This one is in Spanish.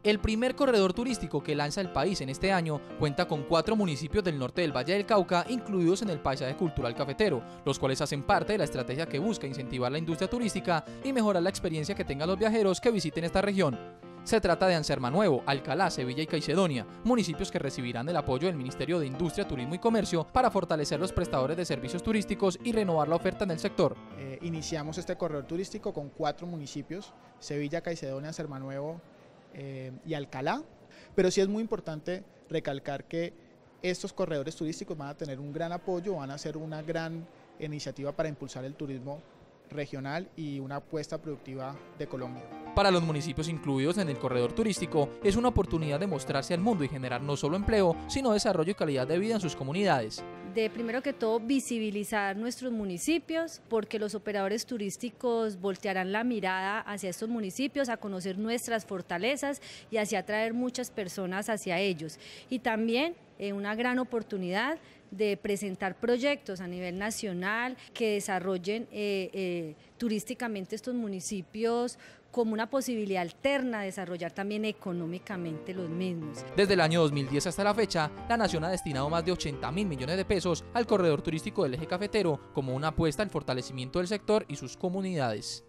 El primer corredor turístico que lanza el país en este año cuenta con 4 municipios del norte del Valle del Cauca incluidos en el paisaje cultural cafetero, los cuales hacen parte de la estrategia que busca incentivar la industria turística y mejorar la experiencia que tengan los viajeros que visiten esta región. Se trata de Anserma-Nuevo, Alcalá, Sevilla y Caicedonia, municipios que recibirán el apoyo del Ministerio de Industria, Turismo y Comercio para fortalecer los prestadores de servicios turísticos y renovar la oferta en el sector. Iniciamos este corredor turístico con 4 municipios, Sevilla, Caicedonia, Anserma-Nuevo y Alcalá, pero sí es muy importante recalcar que estos corredores turísticos van a tener un gran apoyo, van a ser una gran iniciativa para impulsar el turismo regional y una apuesta productiva de Colombia. Para los municipios incluidos en el corredor turístico es una oportunidad de mostrarse al mundo y generar no solo empleo, sino desarrollo y calidad de vida en sus comunidades. De primero que todo visibilizar nuestros municipios, porque los operadores turísticos voltearán la mirada hacia estos municipios, a conocer nuestras fortalezas y así atraer muchas personas hacia ellos. Y también una gran oportunidad de presentar proyectos a nivel nacional que desarrollen turísticamente estos municipios como una posibilidad alterna de desarrollar también económicamente los mismos. Desde el año 2010 hasta la fecha, la Nación ha destinado más de 80.000 millones de pesos al corredor turístico del eje cafetero como una apuesta al fortalecimiento del sector y sus comunidades.